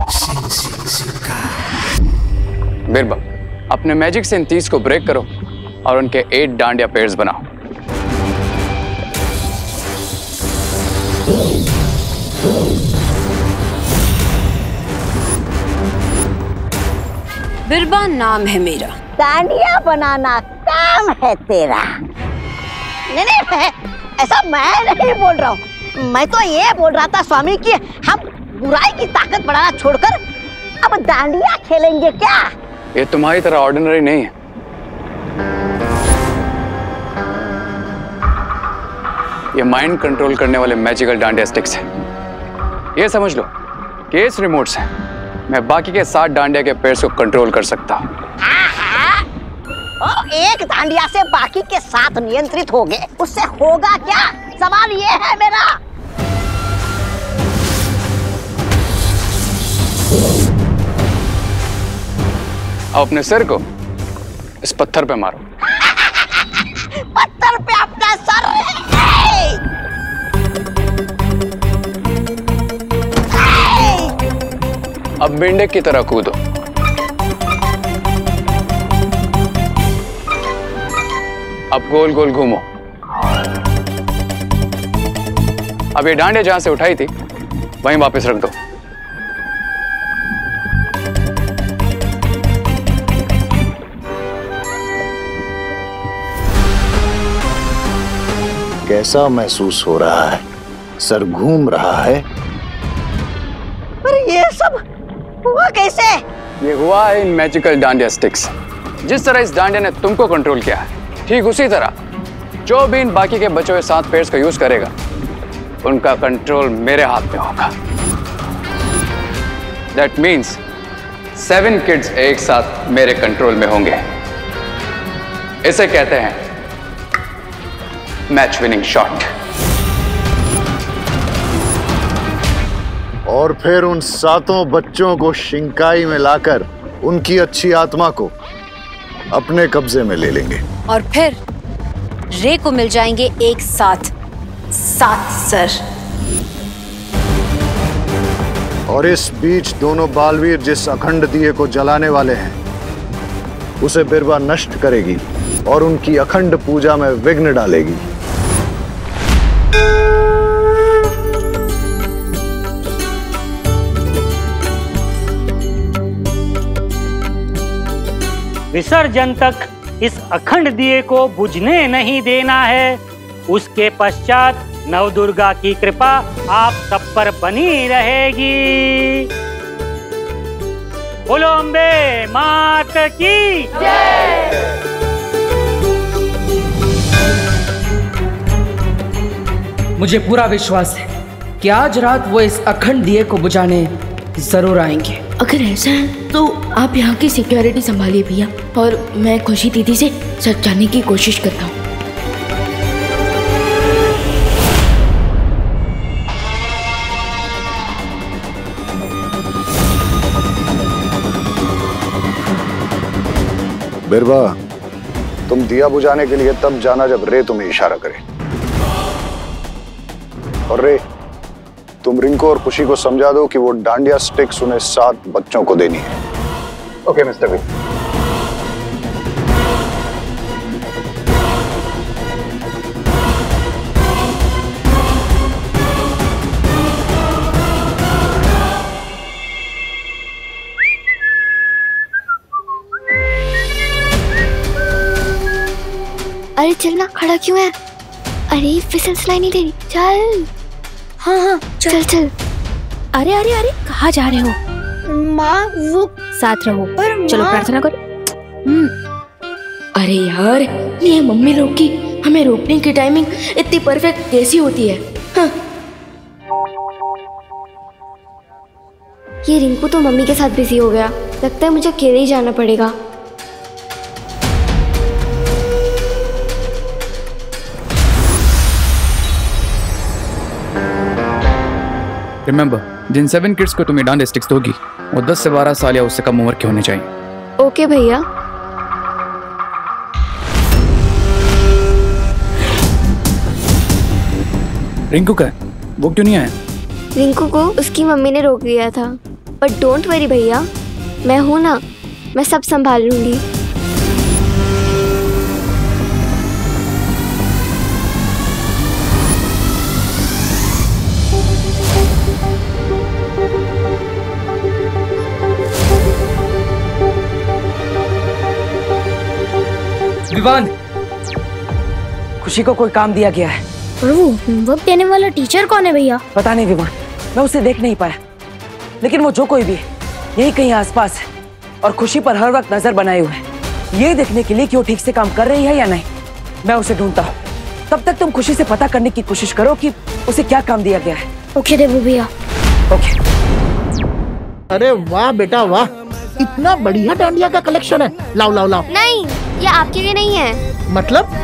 बिरबा, अपने मैजिक से इन 30 को ब्रेक करो और उनके 8 डांडिया पेयर्स बनाओ। बिरबा नाम है मेरा। डांडिया बनाना काम है तेरा। नहीं नहीं, ऐसा मैं नहीं बोल रहा हूँ। मैं तो ये बोल रहा था स्वामी कि हम बुराई की ताकत बढ़ाना छोड़कर अब डांडिया खेलेंगे क्या? ये तुम्हारी तरह ऑर्डिनरी नहीं है। ये माइंड कंट्रोल करने वाले मैजिकल डांडिया स्टिक्स हैं। ये समझ लो कि इस रिमोट से मैं बाकी के 7 डांडिया के पेयर्स को कंट्रोल कर सकता हूँ। एक डांडिया से बाकी के 7 नियंत्रित हो गए, उससे होगा क्या? सवाल ये है मेरा। अब अपने सिर को इस पत्थर पे मारो। पत्थर पे अपना सर। अब मेंढक की तरह कूदो। अब गोल गोल घूमो। अब ये डांडे जहां से उठाई थी वहीं वापस रख दो। कैसा महसूस हो रहा है? सर घूम रहा है? पर ये सब हुआ कैसे? ये हुआ है इन मैजिकल डांडिया स्टिक्स। जिस तरह इस डांडिया ने तुमको कंट्रोल किया है, ठीक उसी तरह जो भी इन बाकी के बचे हुए 7 पेयर्स का यूज करेगा, उनका कंट्रोल मेरे हाथ में होगा। दैट मीन्स 7 किड्स एक साथ मेरे कंट्रोल में होंगे। इसे कहते हैं मैच विनिंग शॉट। और फिर उन 7 बच्चों को शिंकाई में लाकर उनकी अच्छी आत्मा को अपने कब्जे में ले लेंगे। और फिर रे को मिल जाएंगे एक साथ 7 सर। और इस बीच दोनों बालवीर जिस अखंड दिए को जलाने वाले हैं, उसे बिरबा नष्ट करेगी और उनकी अखंड पूजा में विघ्न डालेगी। विसर्जन तक इस अखंड दिए को बुझने नहीं देना है। उसके पश्चात नवदुर्गा की कृपा आप सब पर बनी रहेगी। बोलो अम्बे मात की जय। मुझे पूरा विश्वास है कि आज रात वो इस अखंड दिए को बुझाने जरूर आएंगे। अगर ऐसा है तो आप यहाँ की सिक्योरिटी संभालिए भैया, और मैं खुशी दीदी से सच जानने की कोशिश करता हूँ। बिरबा, तुम दिया बुझाने के लिए तब जाना जब रे तुम्हें इशारा करे। और रे, तुम रिंकू और खुशी को समझा दो कि वो डांडिया स्टिक्स उन्हें 7 बच्चों को देनी है। Okay mister V. अरे चलना, खड़ा क्यों है? अरे फिसल सिलाई नहीं दे रही, चल। हाँ हाँ चल चल। अरे अरे अरे कहाँ जा रहे हो? माँ वो साथ रहो। चलो प्रार्थना करो। अरे यार, ये मम्मी लोग की हमें रोकने की टाइमिंग इतनी परफेक्ट कैसी होती है? हाँ। ये रिंकू तो मम्मी के साथ बिजी हो गया, लगता है मुझे अकेले ही जाना पड़ेगा। रिमेंबर, जिन 7 किड्स को तुम्हें डांडिया स्टिक्स दोगी वो 10 से 12 साल या उससे कम उम्र के होने चाहिए। ओके भैया। रिंकू का वो क्यों नहीं आया? रिंकू को उसकी मम्मी ने रोक दिया था। बट डोंट वरी भैया, मैं हूं ना, मैं सब संभाल लूंगी। विवान, खुशी को कोई काम दिया गया है। और वो होमवर्क देने वाला टीचर कौन है भैया? पता नहीं विवान, मैं उसे देख नहीं पाया, लेकिन वो जो कोई भी है यही कहीं आसपास है और खुशी पर हर वक्त नजर बनाए हुए है, ये देखने के लिए कि वो ठीक से काम कर रही है या नहीं। मैं उसे ढूंढता हूँ, तब तक तुम खुशी से पता करने की कोशिश करो कि उसे क्या काम दिया गया है। ओके देवू भैया। ओके। अरे वाह बेटा वाह, इतना बढ़िया डांडिया का कलेक्शन है। लाओ लाओ लाओ। नहीं, ये आपके लिए नहीं है। मतलब?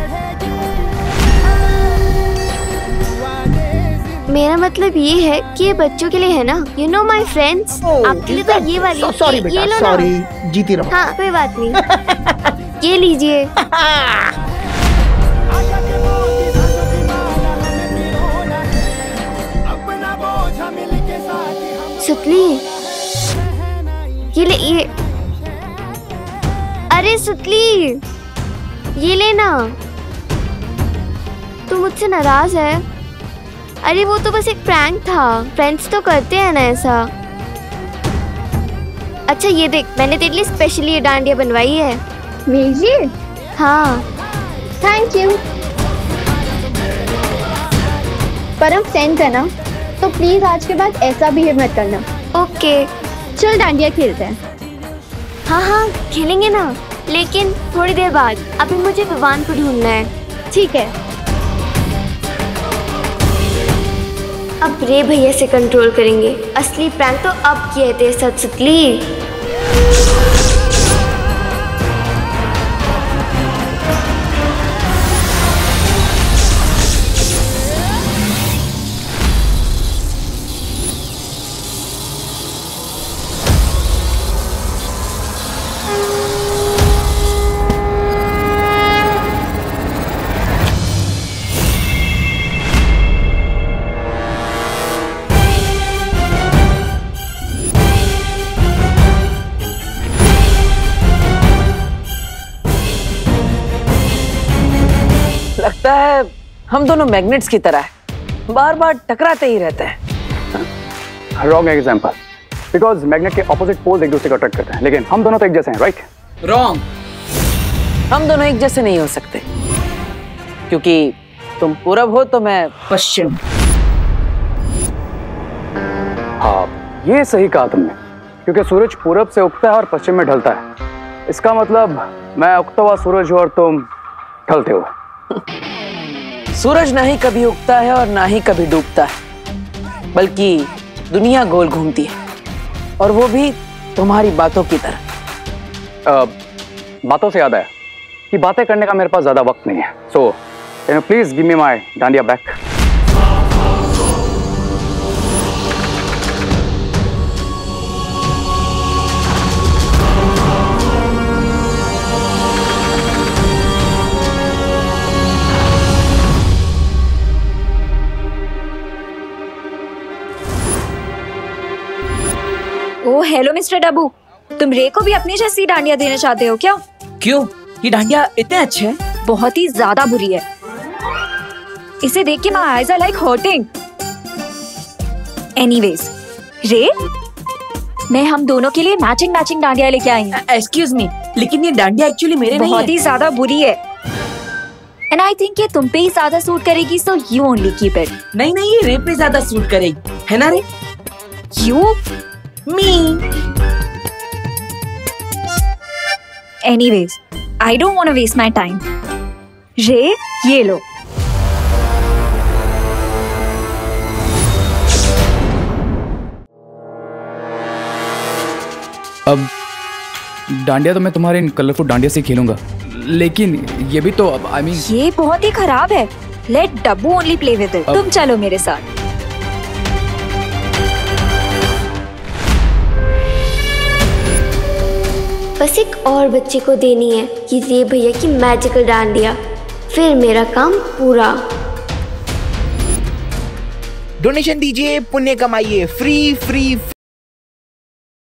मेरा मतलब ये है कि ये बच्चों के लिए है ना। यू नो माई फ्रेंड्स, आपके लिए तो ये वाली। सॉरी बेटा, सॉरी, जीती रहो। हाँ कोई बात नहीं। ये लीजिए। सुतली, ये ले, ये, अरे सुतली, ये लेना। तू मुझसे नाराज है? अरे वो तो बस एक प्रैंक था, फ्रेंड्स तो करते हैं ना ऐसा। अच्छा ये देख, मैंने तेरे लिए स्पेशली ये डांडिया बनवाई है। मेरे लिए? हाँ। Thank you. पर हम फ्रेंड्स है ना, तो प्लीज आज के बाद ऐसा बिहेव मत करना। ओके। चल डांडिया खेलते हैं। हाँ हाँ खेलेंगे ना, लेकिन थोड़ी देर बाद। अभी मुझे विवान को ढूंढना है। ठीक है। अब रे भैया से कंट्रोल करेंगे। असली प्रैंक तो अब किए थे सतसुतली। लगता है हम दोनों मैग्नेट्स की तरह है, बार बार टकराते ही रहते हैं। रॉन्ग एग्जाम्पल, बिकॉज मैग्नेट के ऑपोजिट पोल्स एक दूसरे को अट्रैक्ट करते हैं, लेकिन हम दोनों तो एक जैसे हैं, राइट? रॉन्ग, हम दोनों एक जैसे नहीं हो सकते, क्योंकि तुम पूरब हो तो मैं पश्चिम। हाँ ये सही कहा तुमने, क्योंकि सूरज पूरब से उगता है और पश्चिम में ढलता है। इसका मतलब मैं उगता हुआ सूरज हूँ और तुम ढलते हो। सूरज ना ही कभी उगता है और ना ही कभी डूबता है, बल्कि दुनिया गोल घूमती है, और वो भी तुम्हारी बातों की तरह। बातों से याद आया कि बातें करने का मेरे पास ज्यादा वक्त नहीं है, so can you please give me my dandiya back. Oh hello mister Dabbu, तुम रे को भी अपनी जैसी डांडिया देना चाहते हो क्या? क्यों? ये डांडिया इतने अच्छे हैं? बहुत ही ज्यादा बुरी है। इसे देख के my eyes are like hurting. Anyways रे, मैं हम दोनों के लिए मैचिंग डांडिया लेके आई हूँ। एक्सक्यूज मी, लेकिन ये डांडिया एक्चुअली मेरे नहीं है। बहुत ही ज्यादा बुरी है, एंड आई थिंक ये तुम पे ही ज्यादा सूट करेगी, so you only keep it. नहीं नहीं, ये रे पे ज्यादा सूट करेगी, है ना रे? You me. Anyways, I don't want to waste my time. रे, ये लो। अब डांडिया तो मैं तुम्हारे इन कलरफुल डांडिया से खेलूंगा, लेकिन ये भी तो अब आई मीन ये बहुत ही खराब है। Let Dabbu only play with it. तुम चलो मेरे साथ। बस एक और बच्चे को देनी है ये रे भैया की मैजिकल डांडिया, फिर मेरा काम पूरा। डोनेशन दीजिए, पुण्य कमाइए, फ्री फ्री।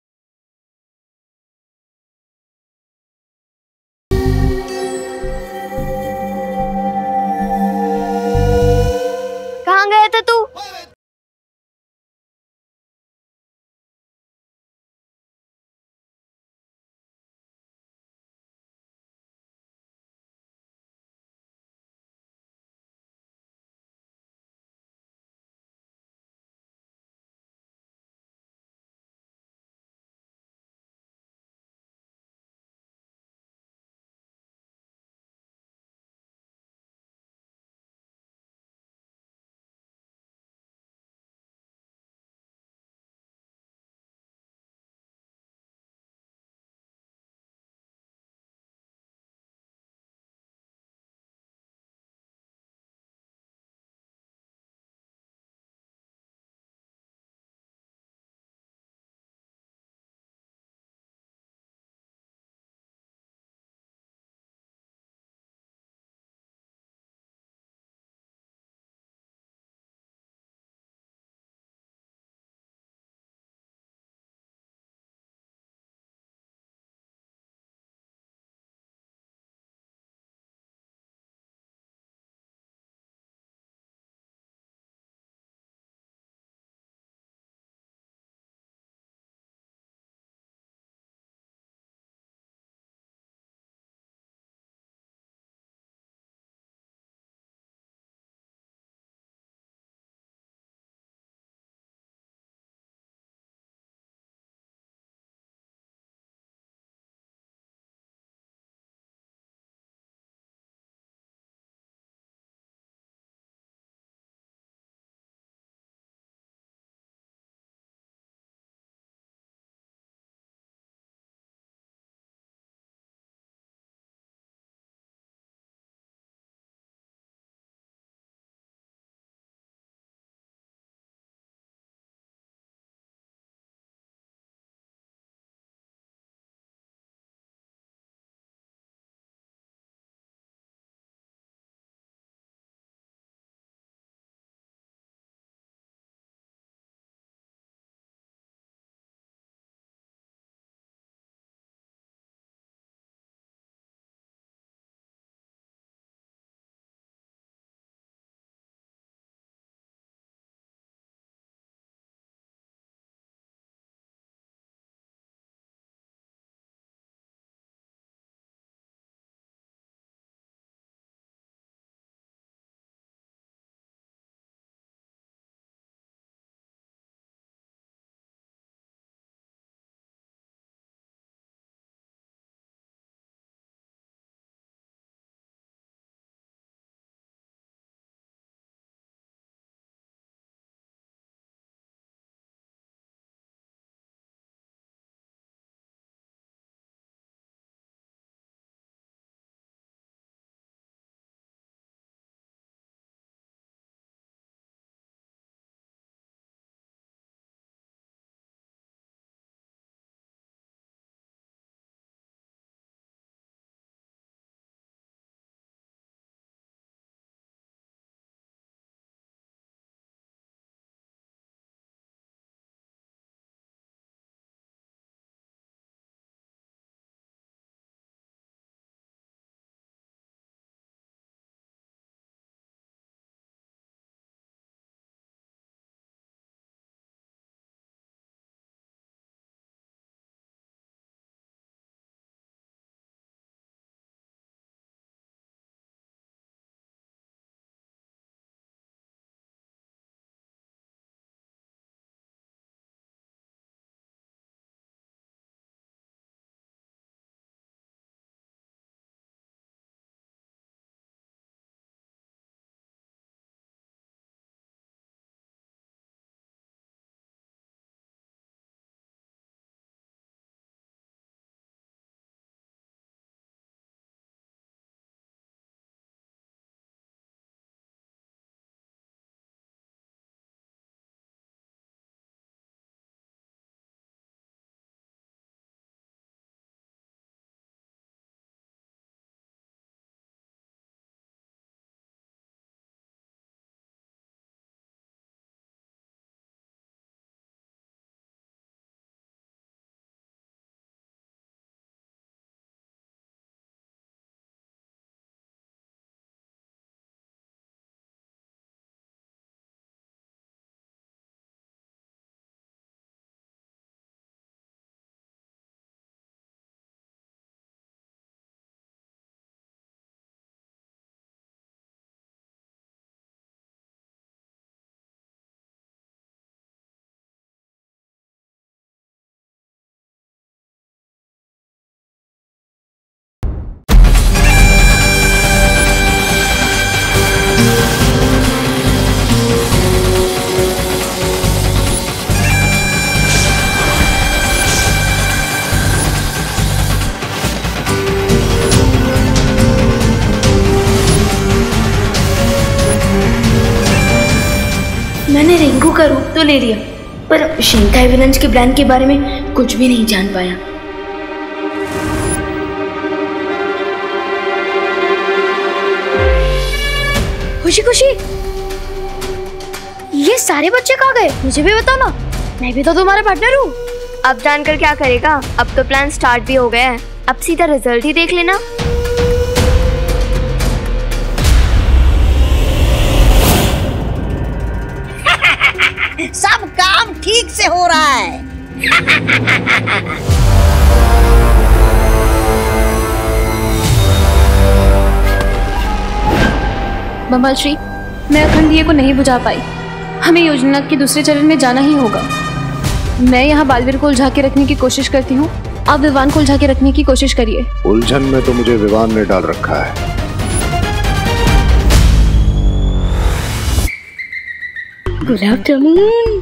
का रूप तो ले लिया, पर शिंकाई विलंज के प्लान के बारे में कुछ भी नहीं जान पाया। खुशी खुशी, ये सारे बच्चे कहाँ गए? मुझे भी बताओ ना, मैं भी तो तुम्हारा पार्टनर हूँ। अब जानकर क्या करेगा, अब तो प्लान स्टार्ट भी हो गया है, अब सीधा रिजल्ट ही देख लेना। सब काम ठीक से हो रहा है। बमल श्री, मैं अखंड दिए को नहीं बुझा पाई। हमें योजना के दूसरे चरण में जाना ही होगा। मैं यहाँ बालवीर को उलझा के रखने की कोशिश करती हूँ, आप विवान को उलझा के रखने की कोशिश करिए। उलझन में तो मुझे विवान ने डाल रखा है। गुलाब जामुन,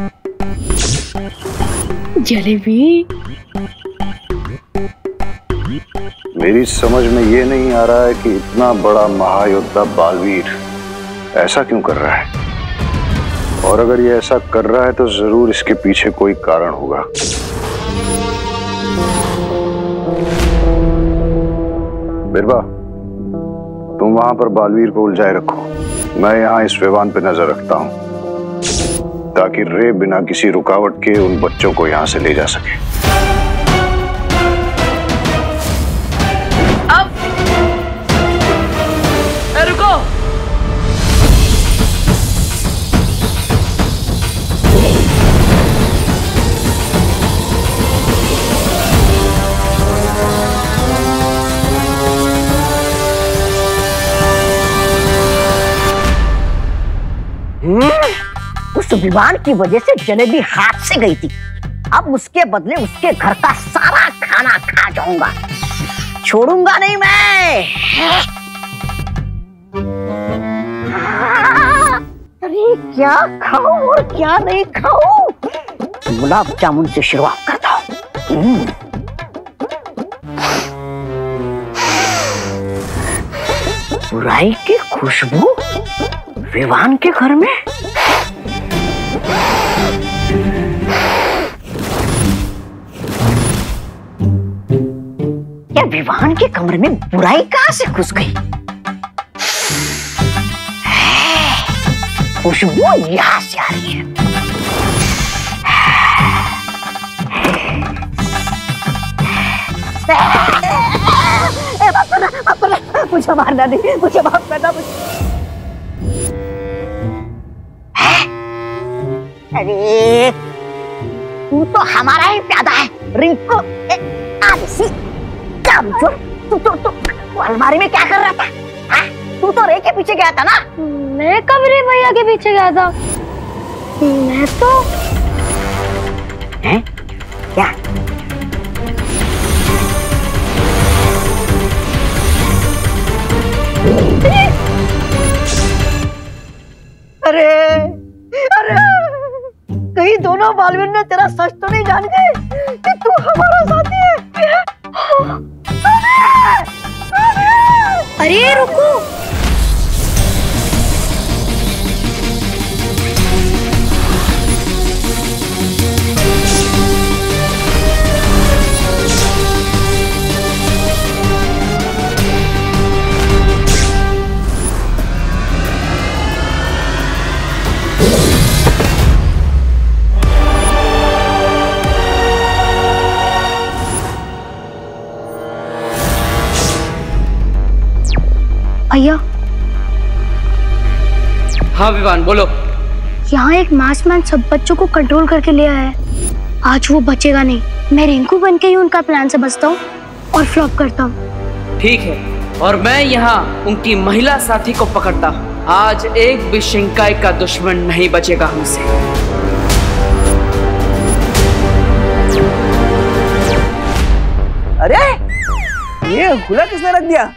जलेबी। मेरी समझ में ये नहीं आ रहा है कि इतना बड़ा महायोद्धा बालवीर ऐसा क्यों कर रहा है, और अगर ये ऐसा कर रहा है तो जरूर इसके पीछे कोई कारण होगा। बिरबा, तुम वहां पर बालवीर को उलझाए रखो, मैं यहाँ इस विवान पे नजर रखता हूँ, ताकि रे बिना किसी रुकावट के उन बच्चों को यहाँ से ले जा सके। रुको, उस विवान की वजह से जलेबी हाथ से गई थी, अब उसके बदले उसके घर का सारा खाना खा जाऊंगा, छोड़ूंगा नहीं मैं। अरे क्या खाऊं और क्या नहीं खाऊं, गुलाब जामुन से शुरुआत करता हूं। बुराई की खुशबू विवान के घर में। या विवान के कमरे में बुराई कहां से घुस गई? खुशबू यहां से आ रही है। मुझे मारना नहीं, मुझे माफ करना। अरे तू तो हमारा ही प्यादा है रिंकू। तू अलमारी में क्या कर रहा था? हाँ? तू तो रे के पीछे गया था ना? मैं कब रे भैया के पीछे गया था? मैं तो हैं? क्या? अरे अरे, कहीं दोनों बालवीर ने तेरा सच तो नहीं जान गए कि तू हमारा साथी है? अरे रुको, भैया। हाँ विवान, बोलो। यहाँ एक मासमैन सब बच्चों को कंट्रोल करके ले आया है। आज वो बचेगा नहीं। मैं रिंकू बन के ही उनका प्लान से बचता हूँ और फ्लॉप करता हूँ। ठीक है, और मैं यहाँ उनकी महिला साथी को पकड़ता हूँ। आज एक भी शिंकाई का दुश्मन नहीं बचेगा हमसे। अरे ये खुला किसने रख दिया?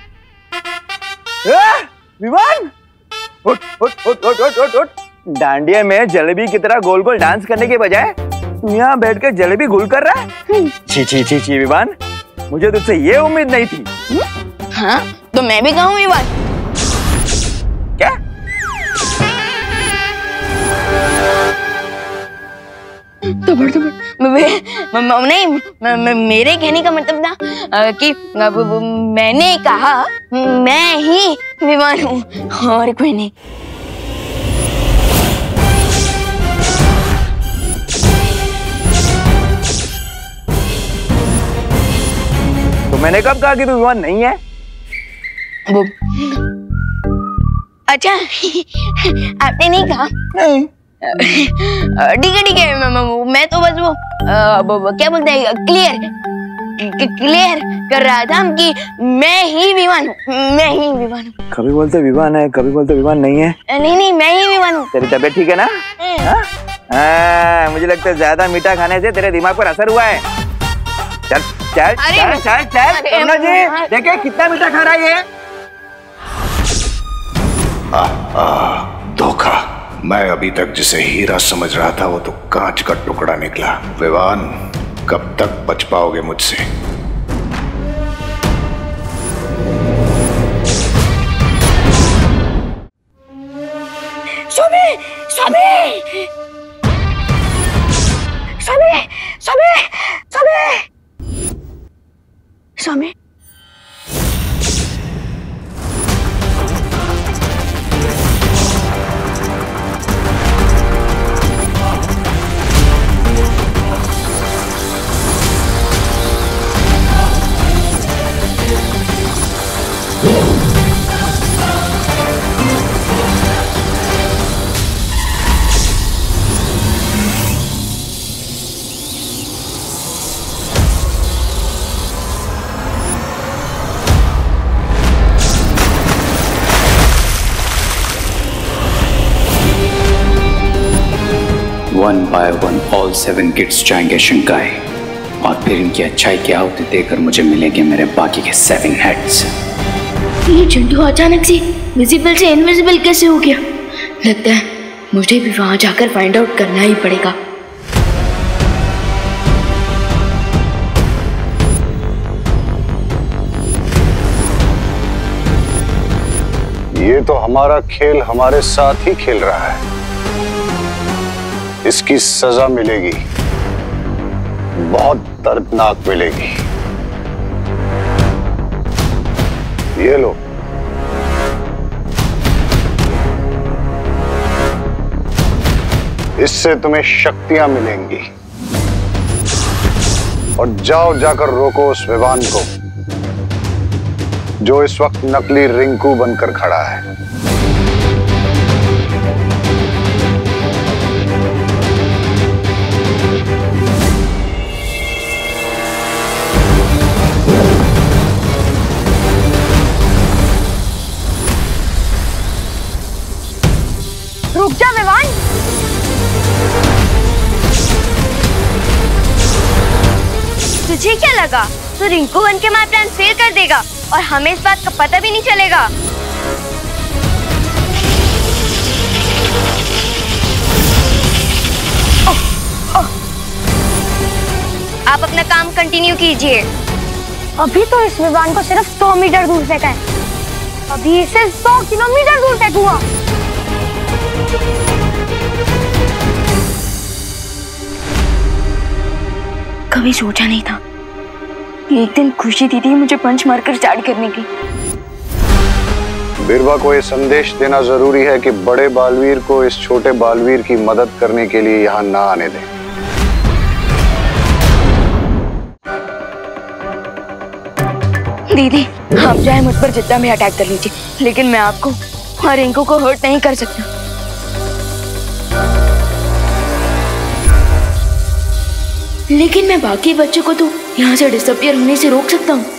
विवान, उठ उठ उठ उठ उठ उठ उठ। डांडिया में जलेबी की तरह गोल गोल डांस करने के बजाय तू यहाँ बैठ कर जलेबी गोल कर रहा है? छी छी छी छी विवान, मुझे तुझसे ये उम्मीद नहीं थी। हाँ तो मैं भी कहूँ विवान। क्या? नहीं, मेरे कहने का मतलब था कि मैंने कहा मैं ही विवान हूँ और कोई नहीं। तो मैंने कब कहा कि तू विवान नहीं है? वो अच्छा आपने नहीं कहा? नहीं। ठीक है मैं तो बस वो क्या बोलते हैं क्लियर कर रहा था कि मैं ही विवान हूँ, मैं ही विवान हूँ। कभी बोलते विवान है, कभी बोलते विवान नहीं है। नहीं मैं ही विवान हूँ। तेरी तबीयत ठीक है ना? मुझे लगता है ज्यादा मीठा खाने से तेरे दिमाग पर असर हुआ है। चल चल चल चल चल करुणा जी देखे कितना मीठा खा रहा है ये। धोखा। मैं अभी तक जिसे हीरा समझ रहा था वो तो कांच का टुकड़ा निकला। विवान, कब तक बच पाओगे मुझसे? Swami Swami Swami Swami Swami Swami one by one all 7 kids जाएंगे शिंकाई और फिर इनकी अच्छाई की आहुति देकर मुझे मिलेंगे मेरे बाकी के 7 हेड्स। ये चिंटू अचानक से विजिबल से इनविजिबल कैसे हो गया? लगता है मुझे भी वहां जाकर फाइंड आउट करना ही पड़ेगा। ये तो हमारा खेल हमारे साथ ही खेल रहा है। इसकी सजा मिलेगी, बहुत दर्दनाक मिलेगी। ये लो। इससे तुम्हें शक्तियां मिलेंगी और जाओ जाकर रोको उस विवान को जो इस वक्त नकली रिंकू बनकर खड़ा है। रुक जा विवान। तुझे क्या लगा तू रिंकू बन के हमारा प्लान फेल कर देगा और हमें इस बात का पता भी नहीं चलेगा? आप अपना काम कंटिन्यू कीजिए। अभी तो इस विवान को सिर्फ 100 मीटर दूर फेंका है, अभी इसे 100 किलोमीटर दूर फेंकूंगा। कभी सोचा नहीं था कि एक दिन खुशी दीदी मुझे पंच मारकर स्टार्ट करने की। बीरबा को यह संदेश देना जरूरी है कि बड़े बालवीर को इस छोटे बालवीर की मदद करने के लिए यहाँ ना आने दें। दीदी आप चाहे मुझ पर जितना भी अटैक कर लीजिए, लेकिन मैं आपको और रिंकू को हर्ट नहीं कर सकता। लेकिन मैं बाकी बच्चों को तो यहाँ से डिसअपियर होने से रोक सकता हूँ।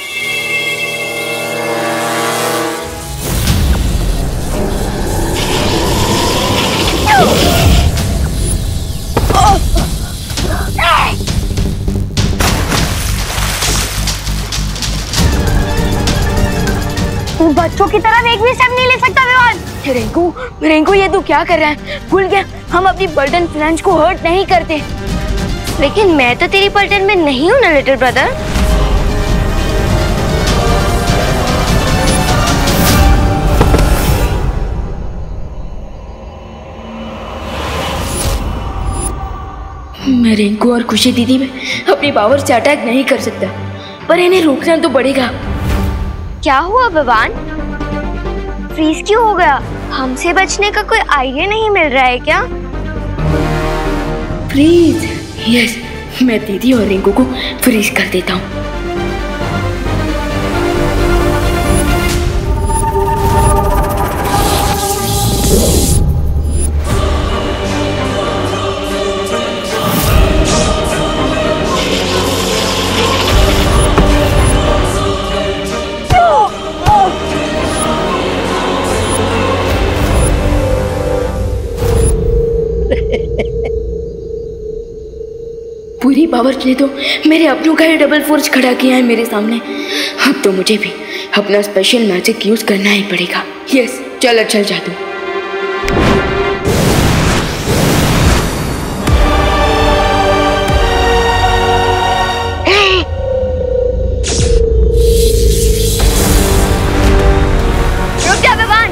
तू बच्चों की तरह एक भी स्टेप नहीं ले सकता विवान। रिंकू ये तू क्या कर रहा है? भूल गया हम अपनी बर्डन फ्रेंड्स को हर्ट नहीं करते। लेकिन मैं तो तेरी पलटन में नहीं हूं ना लिटिल ब्रदर। मैं रिंकू और खुशी दीदी में अपनी पावर से अटैक नहीं कर सकता, पर इन्हें रोकना तो पड़ेगा। क्या हुआ विवान? फ्रीज क्यों हो गया? हमसे बचने का कोई आइडिया नहीं मिल रहा है क्या? फ्रीज? यस, मैं दीदी और रिंकू को फ्रीज कर देता हूँ। पूरी पावर ने तो मेरे अपनों का ही डबल फोर्स खड़ा किया है मेरे सामने। अब तो मुझे भी अपना स्पेशल मैजिक यूज करना ही पड़ेगा। यस, चल अच्छा जादू। रुक जा विवान।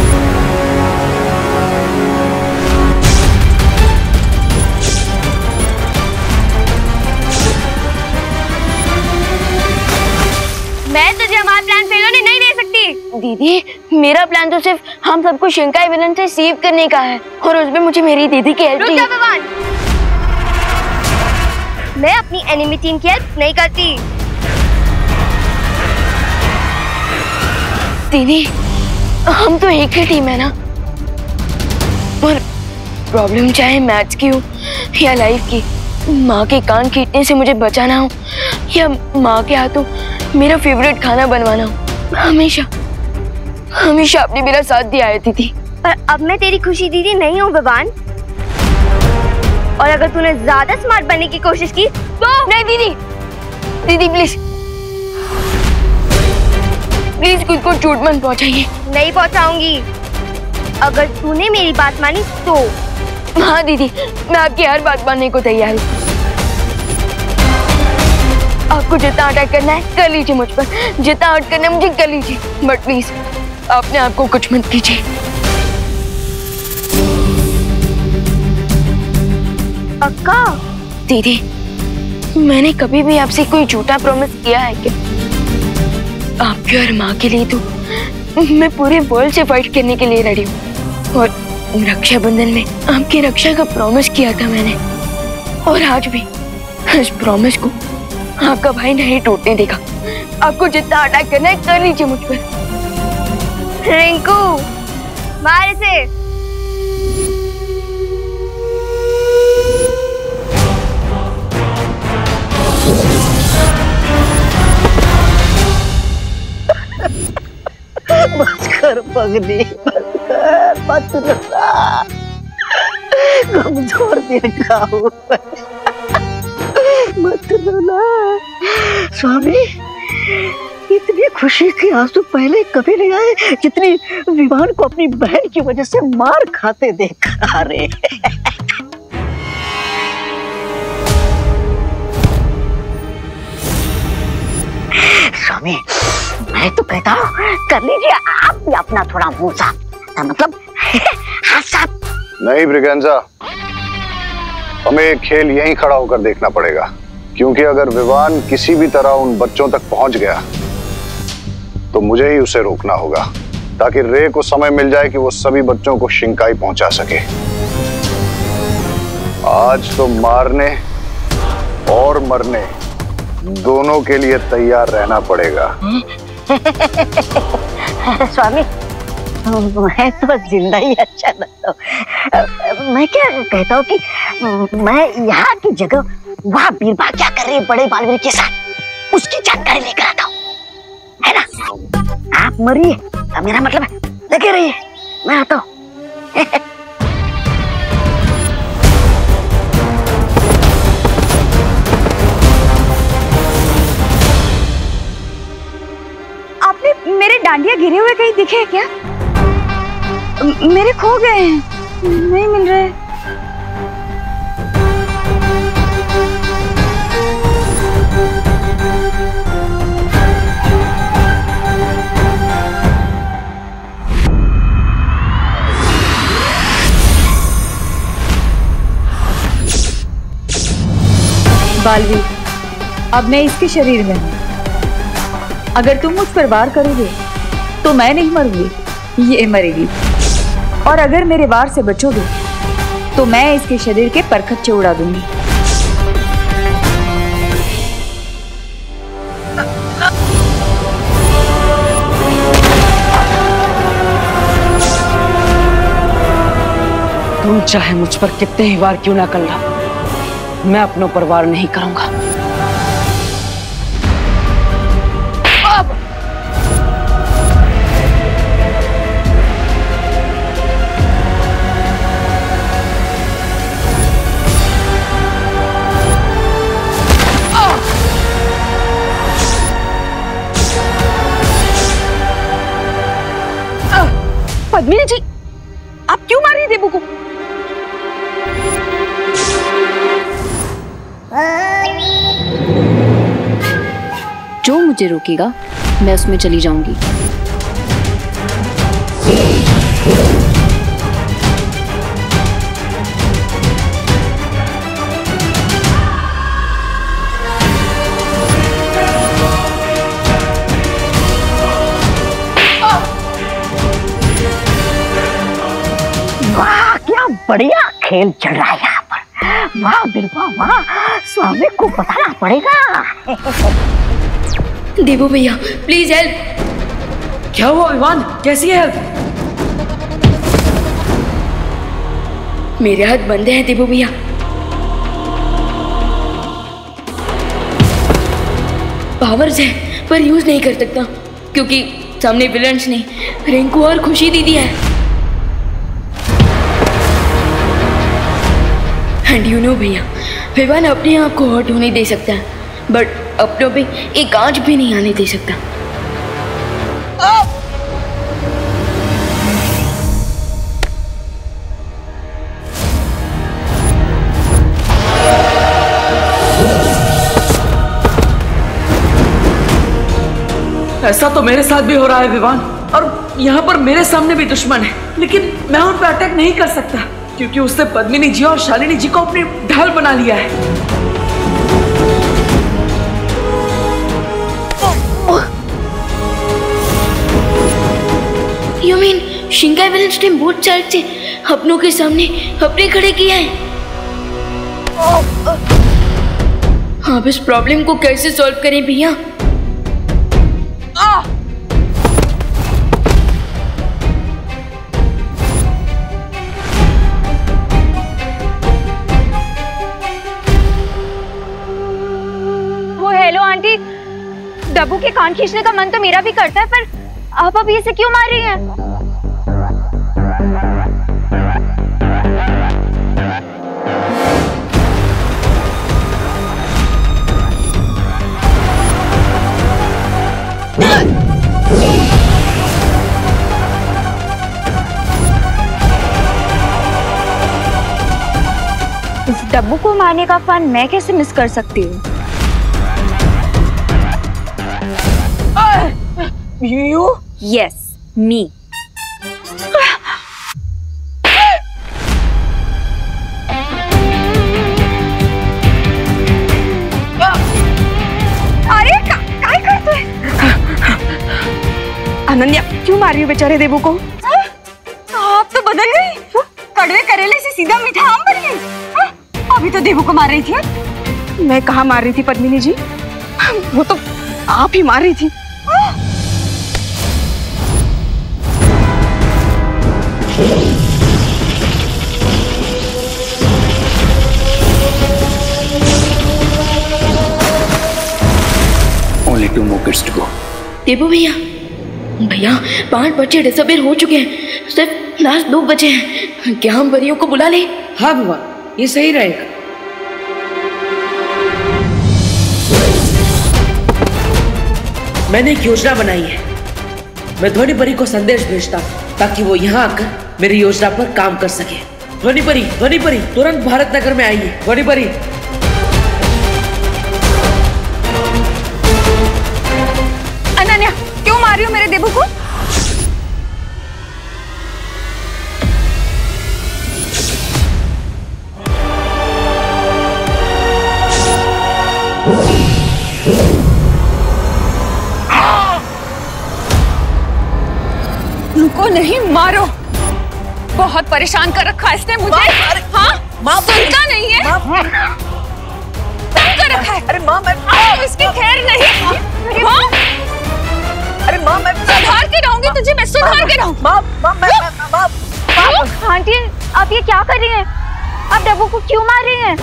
मैं तुझे हमारा प्लान फेल होने नहीं दे सकती। दीदी, मेरा प्लान तो सिर्फ हम सबको शिंकाई विलन से सेव करने का है, और उसमें मुझे मेरी दीदी की हेल्प चाहिए। रुक जा विवान। मैं अपनी एनिमी टीम की हेल्प नहीं करती। दीदी, हम तो एक ही टीम है ना, और प्रॉब्लम चाहे मैथ्स की हो या लाइफ की, माँ के कान खींचने से मुझे बचाना हो या माँ के हाथों मेरा फेवरेट खाना बनवाना हो, हमेशा हमेशा आपने मेरा साथ दिया है दीदी। पर अब मैं तेरी खुशी दीदी नहीं हूँ विवान, और अगर तूने ज्यादा स्मार्ट बनने की कोशिश की तो नहीं। दीदी, दीदी प्लीज प्लीज खुद को चोट मत पहुंचाइए। नहीं पहुंचाऊंगी अगर तूने मेरी बात मानी तो। हाँ दीदी, मैं आपकी हर बात मानने को तैयार हूँ। आपको जितना अटैक करना है कर लीजिए मुझ पर, जितना हर्ट करना है मुझे कर लीजिए, बट प्लीज अपने आप को कुछ मत कीजिए। पक्का? दीदी, मैंने कभी भी आपसे कोई झूठा प्रॉमिस किया है क्या? आपकी और माँ के लिए तो मैं पूरे वर्ल्ड से फाइट करने के लिए रेडी हूँ, और रक्षाबंधन में आपकी रक्षा का प्रॉमिस किया था मैंने, और आज भी इस प्रॉमिस को आपका भाई नहीं टूटने देगा। आपको जितना अटैक करना है कर लीजिए मुझ पर। रिंकू, मार इसे। बस कर पगली, बस कर, मत रुला। कमजोर दिल का हूँ, मत रोना। स्वामी, इतनी खुशी के आंसू पहले कभी नहीं आए जितनी विवान को अपनी बहन की वजह से मार खाते देखा रे। स्वामी, मैं तो कहता हूँ कर लीजिए आप भी अपना थोड़ा मुंह साफ, मतलब हाथ साफ। नहीं ब्रिगेंजा, हमें एक खेल यहीं खड़ा होकर देखना पड़ेगा, क्योंकि अगर विवान किसी भी तरह उन बच्चों तक पहुंच गया तो मुझे ही उसे रोकना होगा, ताकि रे को समय मिल जाए कि वो सभी बच्चों को शिंकाई पहुंचा सके। आज तो मारने और मरने दोनों के लिए तैयार रहना पड़ेगा। स्वामी, मैं तो जिंदा ही अच्छा लगता हूँ। मैं क्या कहता हूँ कि मैं यहाँ की जगह वहाँ बीरबल क्या कर रही है बड़े बालवीर के साथ, उसकी जानकारी लेकर आता हूँ, है ना? आप मरिए, मेरा मतलब है लगे रहिए, मैं आता हूँ। आपने मेरे डांडिया गिरे हुए कहीं दिखे क्या? मेरे खो गए हैं, नहीं मिल रहे। बालवीर, अब मैं इसके शरीर में हूँ। अगर तुम मुझ पर वार करोगे तो मैं नहीं मरूंगी, ये मरेगी। और अगर मेरे वार से बचोगे तो मैं इसके शरीर के परखच्चे उड़ा दूंगी। तुम चाहे मुझ पर कितने ही वार क्यों ना कर लो, मैं अपनों पर वार नहीं करूंगा। पद्मिनी जी, आप क्यों मार रही देबू को? जो मुझे रोकेगा मैं उसमें चली जाऊंगी। वाह, क्या बढ़िया खेल चल रहा है यहाँ पर। वाह बिल्कुल वाह, स्वामी को बताना पड़ेगा। देबू भैया प्लीज हेल्प। क्या हुआ विवान, कैसी है हेल्प? मेरे हाथ बंधे हैं देबू भैया। पावर्स है पर यूज नहीं कर सकता क्योंकि सामने विलन्स ने रिंकू और खुशी दीदी है। एंड यू नो भैया, विवान अपने आप को हर्ट होने दे सकता है बट अपनों पे एक आंच भी नहीं आने दे सकता। ऐसा तो मेरे साथ भी हो रहा है विवान, और यहाँ पर मेरे सामने भी दुश्मन है, लेकिन मैं उन पर अटैक नहीं कर सकता क्योंकि उसने पद्मिनी जी और शालिनी जी को अपनी ढाल बना लिया है। You mean शिंकाई विलन्स ने बोथ साइड से अपनों के सामने अपने खड़े किया है? आप इस प्रॉब्लम को कैसे सॉल्व करें भैया? हेलो आंटी, डब्बू के कान खींचने का मन तो मेरा भी करता है, पर आप अभी इसे क्यों मार रही हैं? इस डब्बू को मारने का फन मैं कैसे मिस कर सकती हूँ? You? Yes, me. अरे काय करतोय? अनन्या क्यों मार रही हो बेचारे देबू को? आप तो बदल गई, कड़वे करेले से सीधा मीठा आम बन गई। अभी तो देबू को मार रही थी। मैं कहाँ मार रही थी पद्मिनी जी, वो तो आप ही मार रही थी। Only 2 more kids to go. देबू भैया, भैया 5 बच्चे डिसअपीयर हो चुके हैं, सिर्फ लास्ट 2 बचे हैं। क्या हम परियों को बुला लें? हाँ विवान, ये सही रहेगा। मैंने एक योजना बनाई है। मैं ध्वनि परी को संदेश भेजता हूँ ताकि वो यहाँ आकर मेरी योजना पर काम कर सके। ध्वनि परी तुरंत भारत नगर में आइए। ध्वनि परी। अनन्या क्यों मार रही हो मेरे देबू को? नहीं, मारो। बहुत परेशान कर रखा है इसने मुझे। हाँ, सुनता नहीं है, तंग कर रखा है। अरे माँ, मैं इसकी खैर नहीं। हाँ? अरे माँ, मैं सुधार के रहूंगी तुझे, मैं सुधार के रहूंगी। आंटी, आप ये क्या कर रही हैं? आप डब्बू को क्यों मार रही हैं?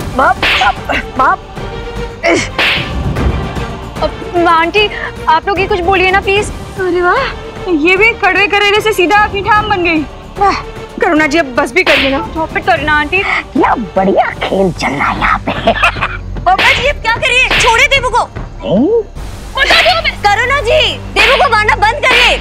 आंटी, आप लोग ये कुछ बोलिए ना प्लीज। अरे वाह, ये भी कड़वे करेले से सीधा मीठा आम बन गई। करुणा जी, अब बस भी करिए ना। Topic Karuna aunty. क्या बढ़िया खेल चल रहा है यहाँ पे। पापा जी, अब क्या करिए? छोड़े देवू को। बता दो हमें। करुणा जी, देवू को मारना बंद करिए।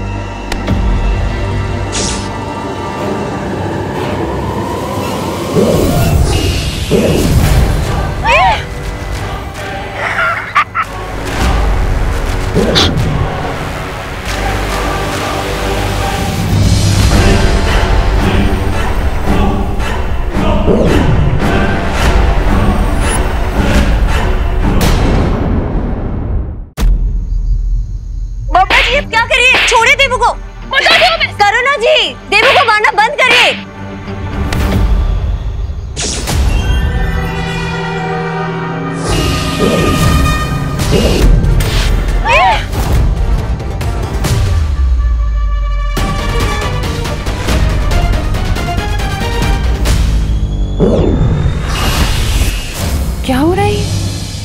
पापा जी, अब क्या करिए? छोड़े देवू को। बता दो हमें। करुणा जी, देवू को मारना बंद करिए। क्या हो रहा है?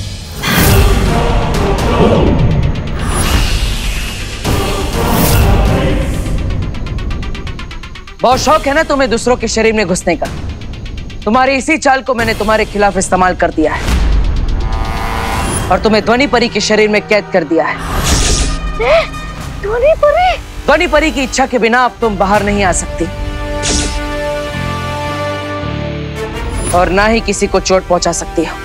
बहुत शौक है ना तुम्हें दूसरों के शरीर में घुसने का। तुम्हारी इसी चाल को मैंने तुम्हारे खिलाफ इस्तेमाल कर दिया है और तुम्हें ध्वनि परी के शरीर में कैद कर दिया है। ध्वनि परी? ध्वनि परी की इच्छा के बिना अब तुम बाहर नहीं आ सकती और ना ही किसी को चोट पहुंचा सकती हो।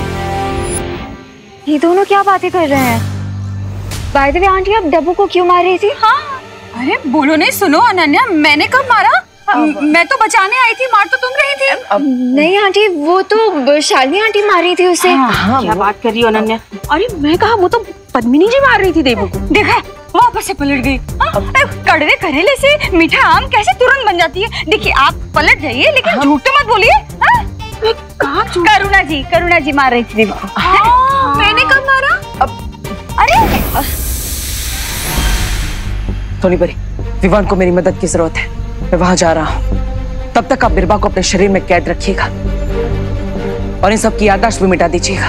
ये दोनों क्या बातें कर रहे हैं? बाय द वे आंटी, आप डब्बू को क्यों मार रही थी? हाँ, अरे बोलो नहीं। सुनो अनन्या, मैंने कब मारा? मैं तो बचाने आई थी, मार तो तुम रही थी। नहीं आंटी, वो तो शालिनी आंटी मार रही थी उसे। क्या बात कर रही हो अनन्या? अरे मैं कहा, वो तो पद्मिनी जी मार रही थी देवू को। देखा, वापस से पलट गई। कड़वे करेले से मीठा आम कैसे तुरंत बन जाती है? देखिए, आप पलट जाइए, लेकिन झूठ तो मत बोलिए। करुणा जी मार रही थी देवू को। मैंने कब मारा? अरे ध्वनि परी, विवान को मेरी मदद की जरूरत है। मैं वहां जा रहा हूं। तब तक आप बिरबा को अपने शरीर में कैद रखिएगा और इन सब की याददाश्त भी मिटा दीजिएगा।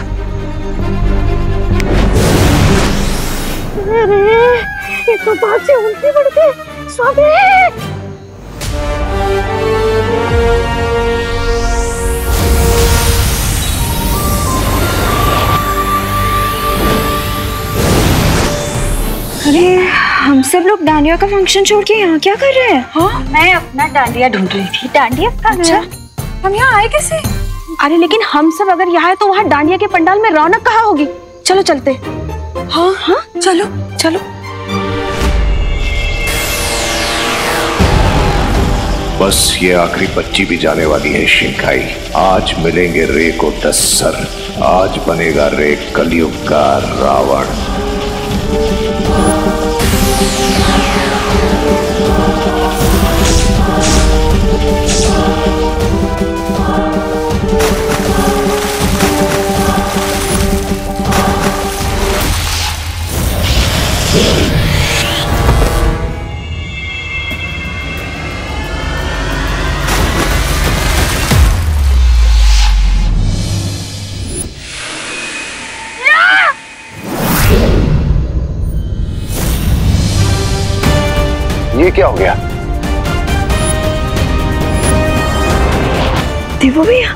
ये तो बात से उल्टी पड़ गई। स्वामी, अरे हम सब लोग डांडिया का फंक्शन छोड़ के यहाँ क्या कर रहे हैं? हाँ, मैं अपना डांडिया ढूंढ रही थी। डांडिया? अच्छा, हम यहाँ आए कैसे? अरे लेकिन हम सब अगर यहाँ है तो वहाँ डांडिया के पंडाल में रौनक कहाँ होगी? चलो चलते। हाँ हाँ, चलो चलो। बस ये आखिरी बच्ची भी जाने वाली है शिंकाई। आज मिलेंगे रे को 10 सर। आज बनेगा रे कलयुग का रावण। ये क्या हो गया? देवू भैया,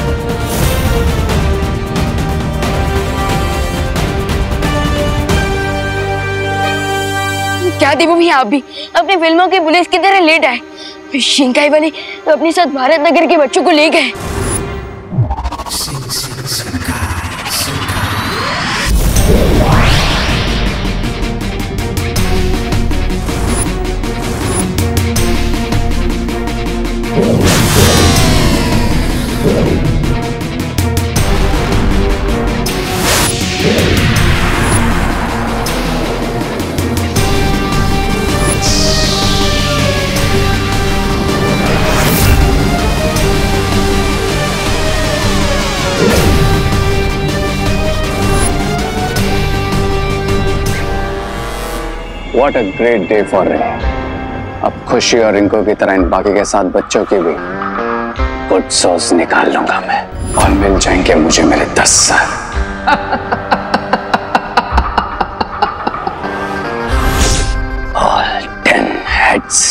क्या देवू भैया, आप भी अपने फिल्मों की पुलिस की तरह लेट आए। शिंकाई वाले अपने साथ भारत नगर के बच्चों को ले गए। What a great day for रे। अब खुशी और रिंकू की तरह इन बाकी के 7 बच्चों की भी कुछ सोच निकाल लूंगा मैं, और मिल जाएंगे मुझे मेरे 10 साल। All 10 heads।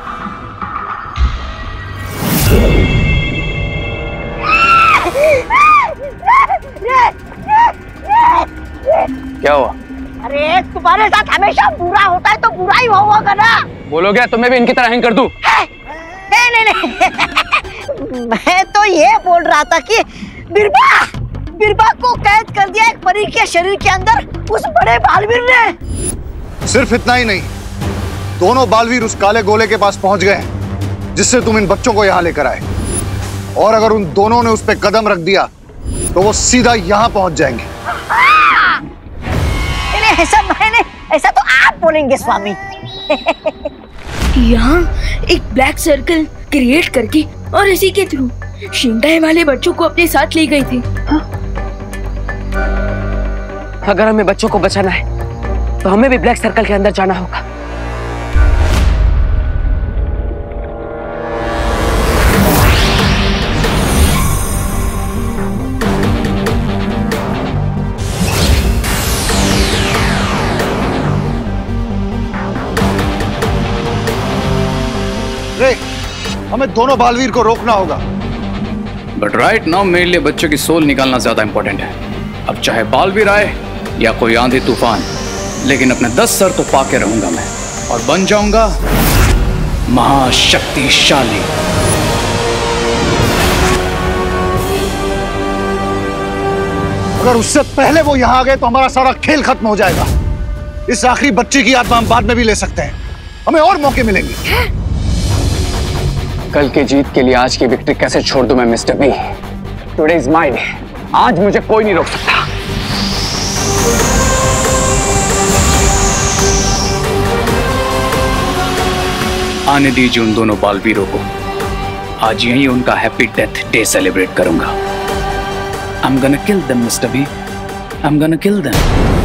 क्या हुआ? अरे तुम्हारे साथ हमेशा बुरा होता है तो बुरा ही होगा ना। बोलो क्या तुम्हें भी इनकी तरह हैंग कर दूं? नहीं मैं तो ये बोल रहा था कि बिरबा को कैद कर दिया एक परी के शरीर के अंदर उस बड़े बालवीर ने। सिर्फ इतना ही नहीं, दोनों बालवीर उस काले गोले के पास पहुंच गए हैं जिससे तुम इन बच्चों को यहाँ लेकर आए, और अगर उन दोनों ने उस पर कदम रख दिया तो वो सीधा यहाँ पहुंच जाएंगे। ऐसा तो आप बोलेंगे स्वामी। यहाँ एक ब्लैक सर्कल क्रिएट करके और इसी के थ्रू शिंकाई वाले बच्चों को अपने साथ ले गए थे। अगर हमें बच्चों को बचाना है तो हमें भी ब्लैक सर्कल के अंदर जाना होगा। हमें दोनों बालवीर को रोकना होगा। बट राइट नाउ मेरे लिए बच्चों की सोल निकालना ज्यादा इंपॉर्टेंट है। अब चाहे बालवीर आए या कोई आंधी तूफान, लेकिन अपने 10 सर तो पाके रहूंगा मैं, और बन जाऊंगा महाशक्तिशाली। अगर उससे पहले वो यहाँ आ गए तो हमारा सारा खेल खत्म हो जाएगा। इस आखिरी बच्चे की आत्मा हम बाद में भी ले सकते हैं, हमें और मौके मिलेंगे। कल की जीत के लिए आज की विक्ट्री कैसे छोड़ दूं मैं mister B? Today is my day. आज मुझे कोई नहीं रोक सकता। आने दीजिए उन दोनों बालवीरों को। आज यहीं उनका हैप्पी डेथ डे सेलिब्रेट करूंगा। I'm gonna kill them, Mr. B. I'm gonna kill them.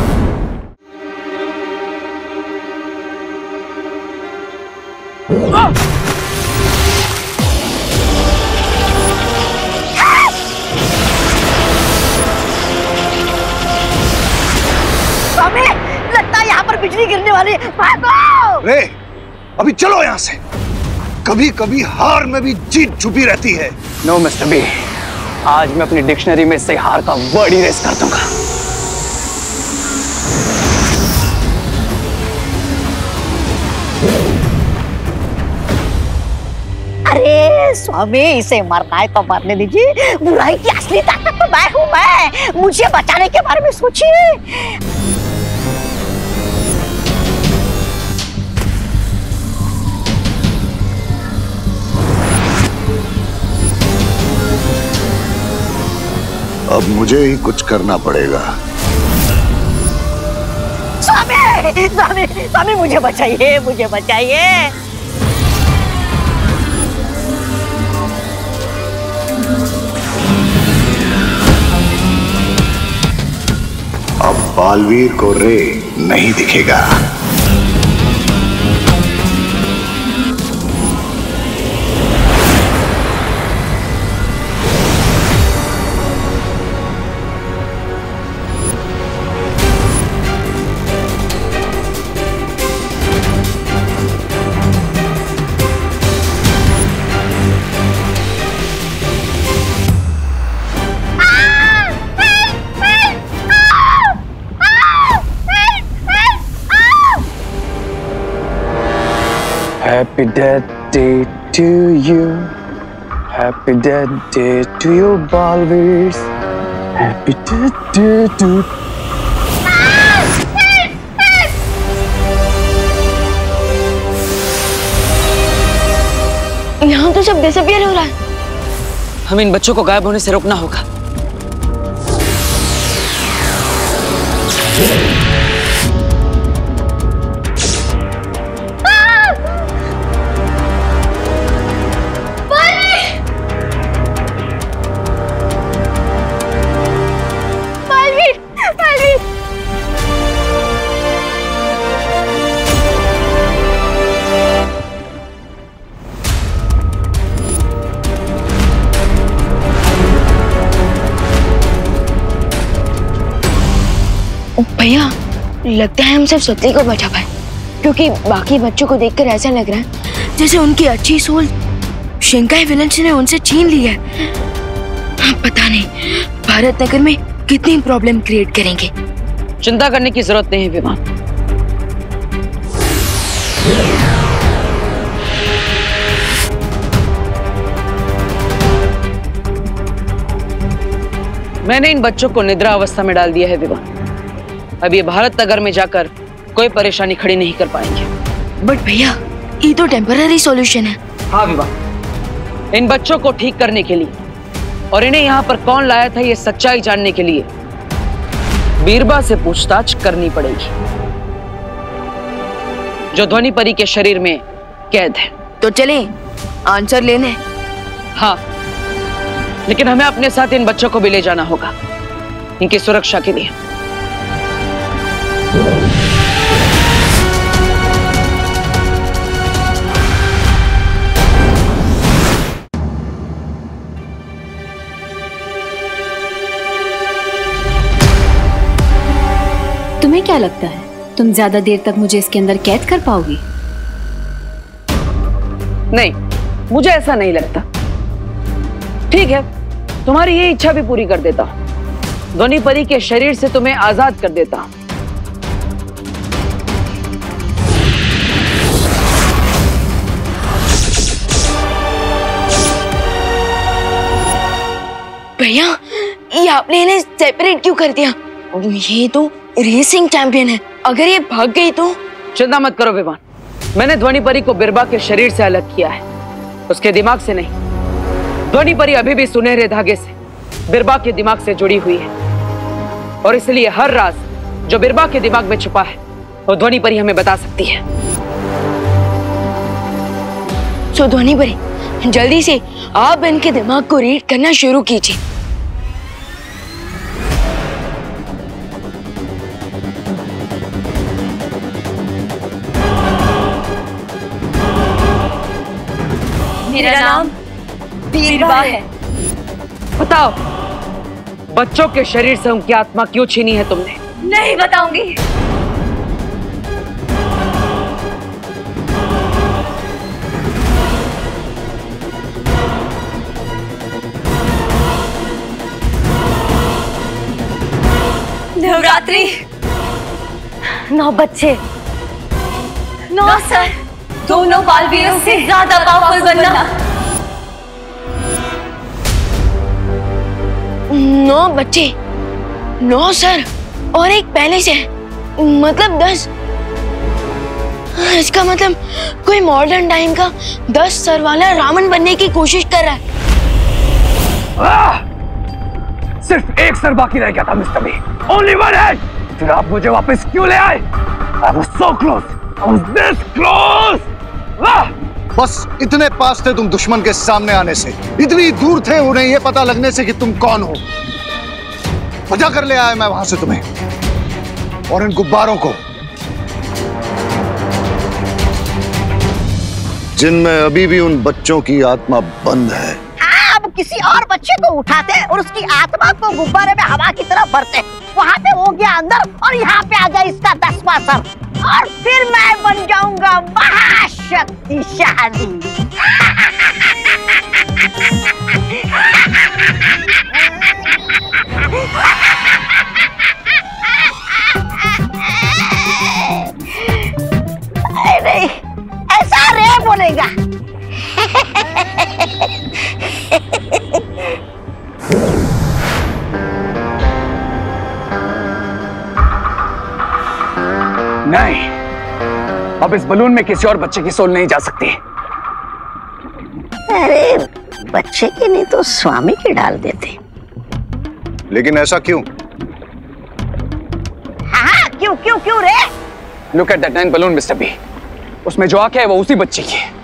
लगता है यहाँ पर बिजली गिरने वाली। भागो! रे, अभी चलो यहाँ से। कभी कभी हार में भी जीत छुपी रहती है। नो मिस्टर बी, आज मैं अपनी डिक्शनरी में से हार का वर्ड इरेज कर दूंगा। अरे स्वामी, इसे मरना है तो मरने दीजिए। बुराई की असली ताकत तो मैं हूँ। मैं मुझे बचाने के बारे में सोचिए। अब मुझे ही कुछ करना पड़ेगा। स्वामी, स्वामी, स्वामी, मुझे बचाइए, मुझे बचाइए। अब बालवीर को रे नहीं दिखेगा। Happy death day to you. Happy death day to you, Baalveers. Happy death day to यहाँ तो सब डिसअपियर हो रहा है। हमें इन बच्चों को गायब होने से रोकना होगा। भैया लगता है हम सिर्फ सत्य को बचा पाए, क्योंकि बाकी बच्चों को देखकर ऐसा लग रहा है जैसे उनकी अच्छी सोच शिंकाई विलेंस ने उनसे छीन ली है। पता नहीं भारत नगर में कितनी प्रॉब्लम क्रिएट करेंगे। चिंता करने की जरूरत नहीं है विमान। मैंने इन बच्चों को निद्रा अवस्था में डाल दिया है विवान। अब ये भारत नगर में जाकर कोई परेशानी खड़ी नहीं कर पाएंगे। बट भैया ये तो टेम्पररी सॉल्यूशन है। हाँ विवान, इन बच्चों को ठीक करने के लिए और इन्हें यहाँ पर कौन लाया था ये सच्चाई जानने के लिए बीरबा से पूछताछ करनी पड़ेगी, जो ध्वनि परी के शरीर में कैद है। तो चले आंसर लेने। हाँ, लेकिन हमें अपने साथ इन बच्चों को भी ले जाना होगा इनकी सुरक्षा के लिए। तुम्हें क्या लगता है तुम ज्यादा देर तक मुझे इसके अंदर कैद कर पाओगी? नहीं, मुझे ऐसा नहीं लगता। ठीक है, तुम्हारी ये इच्छा भी पूरी कर देता हूं। ध्वनि परी के शरीर से तुम्हें आजाद कर देता हूं। भैया ये आपने इन्हें सेपरेट क्यों कर दिया? ये तो रेसिंग चैंपियन है, अगर ये भाग गई तो? चिंता मत करो विवान, मैंने ध्वनि परी को बिरबा के शरीर से अलग किया है, उसके दिमाग से नहीं। ध्वनि परी अभी भी सुनहरे धागे से बिरबा के दिमाग से जुड़ी हुई है, और इसलिए हर राज जो बिरबा के दिमाग में छुपा है वो ध्वनि परी हमें बता सकती है। सो ध्वनि परी जल्दी से आप इनके दिमाग को रीड करना शुरू कीजिए। मेरा नाम वीरवा है। बताओ, बच्चों के शरीर से उनकी आत्मा क्यों छीनी है तुमने? नहीं बताऊंगी। नवरात्रि, 9 बच्चे, 9 सर, दोनों बालवीरों से ज्यादा पावरफुल बनना। 9 बच्चे, 9 सर और एक पहले से, मतलब 10। इसका मतलब कोई मॉडर्न टाइम का 10 सर वाला रावण बनने की कोशिश कर रहा है। सिर्फ एक सर बाकी रह गया था mister B. Only one head। फिर आप मुझे वापस क्यों ले आए? I was so close, I was this close। बस इतने पास थे तुम दुश्मन के सामने आने से, इतनी दूर थे उन्हें ये पता लगने से कि तुम कौन हो। वजह कर ले आया मैं वहां से तुम्हें और इन गुब्बारों को, जिनमें अभी भी उन बच्चों की आत्मा बंद है। अब किसी और बच्चे को उठाते और उसकी आत्मा को गुब्बारे में हवा की तरह भरते, वहां पे हो गया अंदर और यहाँ पे आ गया इसका 10वां सर, और फिर मैं बन जाऊंगा महाशक्तिशाली। नहीं, ऐसा रे बोलेगा। नहीं, अब इस बलून में किसी और बच्चे की सोल नहीं जा सकती। अरे बच्चे की नहीं तो स्वामी की डाल देते। लेकिन ऐसा क्यों? हाँ, क्यों क्यों क्यों रे? Look at that 9 balloon, mister B. उसमें जो आंखें है वो उसी बच्चे की है,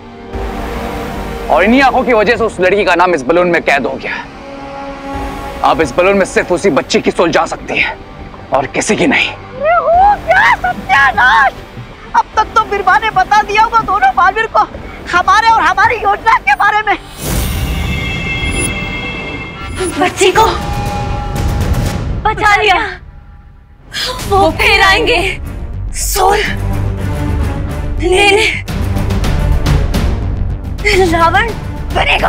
और इन्हीं आंखों की वजह से उस लड़की का नाम इस बलून में कैद हो गया। अब इस बलून में सिर्फ उसी बच्चे की सोल जा सकती है और किसी की नहीं। क्या सत्यानाश! अब तक तो बिरबा ने बता दिया होगा दोनों बालवीर को हमारे और हमारी योजना के बारे में। बच्ची को बचा लिया। वो फिर आएंगे सोल लेने। रावण बनेगा।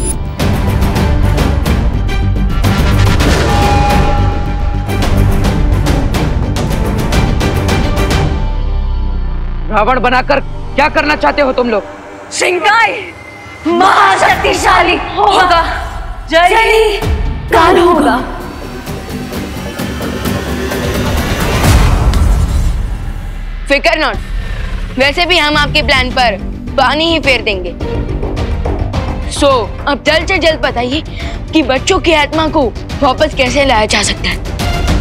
रावण बनाकर क्या करना चाहते हो तुम लोग? शिंकाई महाशक्तिशाली होगा, जली काल होगा। फिकर नॉट, वैसे भी हम आपके प्लान पर पानी ही फेर देंगे। सो अब जल्द से जल्द बताइए कि बच्चों की आत्मा को वापस कैसे लाया जा सकता है।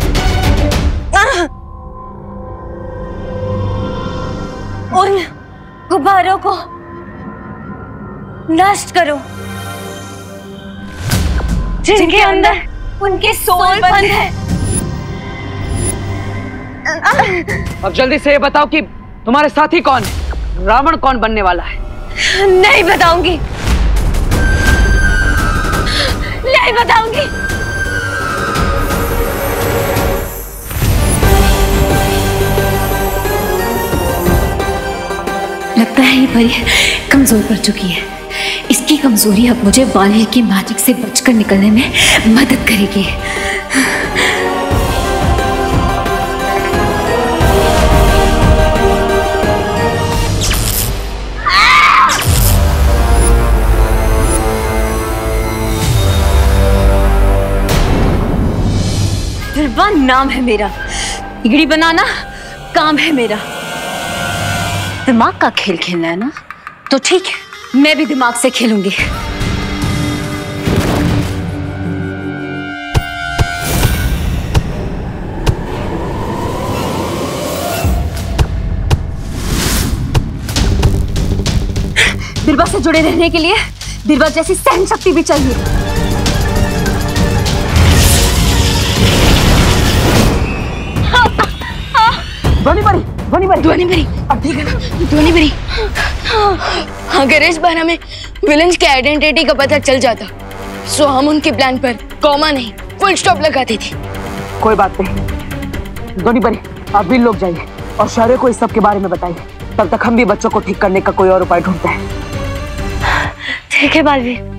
उन गुब्बारों को नष्ट करो जिनके अंदर उनके सोल बंद है। अब जल्दी से ये बताओ कि तुम्हारे साथी कौन है? रावण कौन बनने वाला है? नहीं बताऊंगी, नहीं बताऊंगी। लगता है ये परी कमजोर पड़ चुकी है। इसकी कमजोरी अब मुझे बालवीर की मैजिक से बचकर निकलने में मदद करेगी। विवान नाम है मेरा, बिगड़ी बनाना काम है मेरा। दिमाग का खेल खेलना है ना, तो ठीक है, मैं भी दिमाग से खेलूंगी। बिरबा से जुड़े रहने के लिए बिरबा जैसी सहन शक्ति भी चाहिए। ध्वनि भरी, अब ठीक है ना? ध्वनि भरी। अगर इस बार हमें विलन्स के आइडेंटिटी का पता चल जाता, तो हम उनके प्लान पर कॉमा नहीं फुल स्टॉप लगाते थे। कोई बात नहीं, ध्वनि भरी, आप भी लोग जाइए और शौर्य को इस सब के बारे में बताइए। तब तक हम भी बच्चों को ठीक करने का कोई और उपाय ढूंढते हैं। ठीक है बालवीर।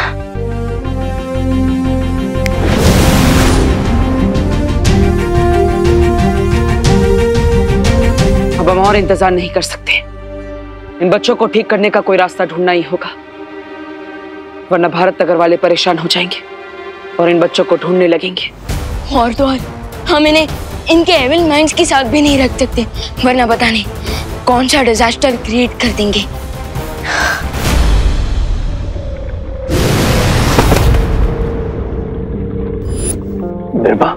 अब हम और इंतजार नहीं कर सकते। इन बच्चों को ठीक करने का कोई रास्ता ढूंढना ही होगा, वरना भारत नगर वाले परेशान हो जाएंगे और इन बच्चों को ढूंढने लगेंगे। और तो और हम इन्हें इनके एविल माइंड्स के साथ भी नहीं रख सकते, वरना पता नहीं कौन सा डिजास्टर क्रिएट कर देंगे। बिरबा,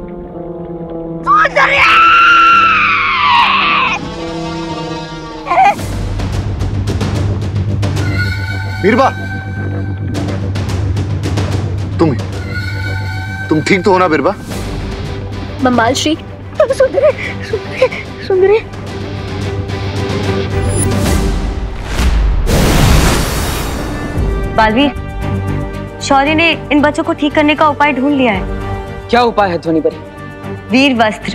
बीरबा, तुम ठीक तो हो ना बीरबा? ममाल श्री सुंदरी, सुंदरी। बालवीर, शौर्य ने इन बच्चों को ठीक करने का उपाय ढूंढ लिया है। क्या उपाय है ध्वनि भरी? वीर वस्त्र।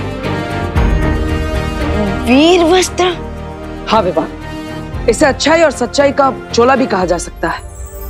वीर वस्त्र? हाँ विवान, इसे अच्छाई और सच्चाई का चोला भी कहा जा सकता है।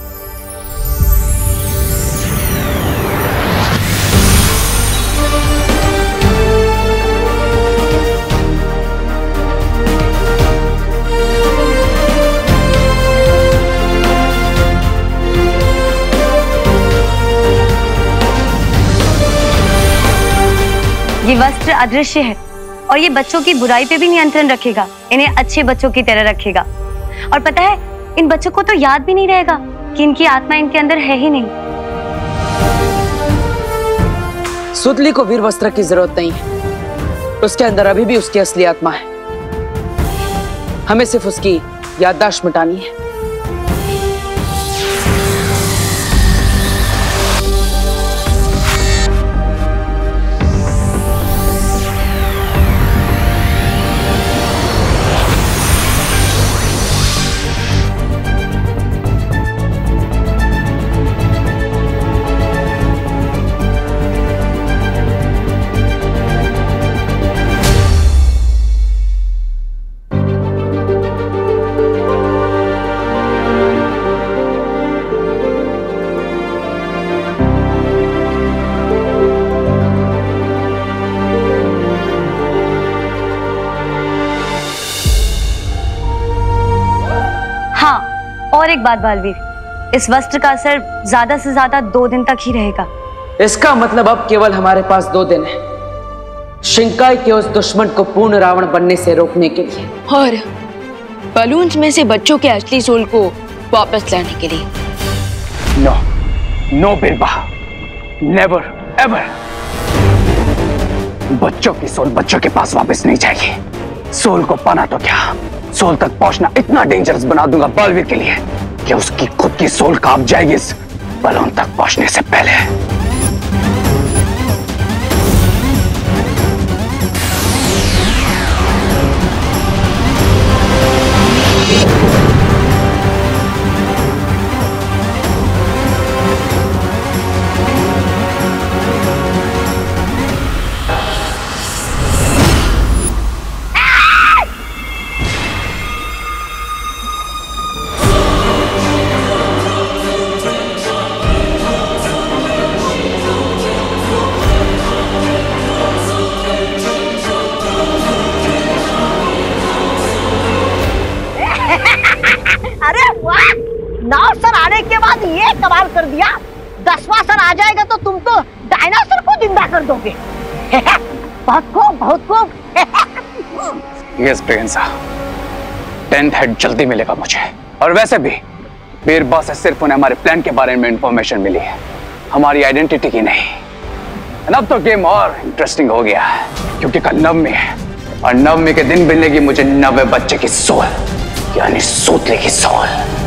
ये वस्त्र अदृश्य है और ये बच्चों की बुराई पे भी नियंत्रण रखेगा, इन्हें अच्छे बच्चों की तरह रखेगा। और पता है, इन बच्चों को तो याद भी नहीं रहेगा कि इनकी आत्मा इनके अंदर है ही नहीं। सुतली को वीर वस्त्र की जरूरत नहीं है, उसके अंदर अभी भी उसकी असली आत्मा है। हमें सिर्फ उसकी याददाश्त मिटानी है। और एक बात बालवीर, इस वस्त्र का असर ज्यादा से ज्यादा 2 दिन तक ही रहेगा। इसका मतलब अब केवल हमारे पास 2 दिन है शिंकाई के उस दुश्मन को पूर्ण रावण बनने से रोकने के लिए, और बलून्स में से बच्चों के असली सोल को वापस लाने के लिए। No no Birba, never ever. बच्चों की सोल बच्चों के पास वापस नहीं जाएगी। सोल को पाना तो क्या, सोल तक पहुंचना इतना डेंजरस बना दूंगा बालवीर के लिए कि उसकी खुद की सोल कांप जाएगी इस बलून तक पहुंचने से पहले। कमाल कर दिया। 10वां सर आ जाएगा तो तुम तो डायनासोर को जिंदा कर दोगे। बहुत खूब, बहुत खूब। यस प्रियंसा, 10th हेड जल्दी मिलेगा मुझे। और वैसे भी बीरबा से सिर्फ उन्हें हमारे प्लान के बारे में इंफॉर्मेशन मिली है, हमारी आइडेंटिटी की नहीं। अब तो गेम और इंटरेस्टिंग हो गया है क्योंकि कल नवमी है और नवमी के दिन मिलेगी मुझे 90 बच्चे की सोल, यानी सूतले की सोल।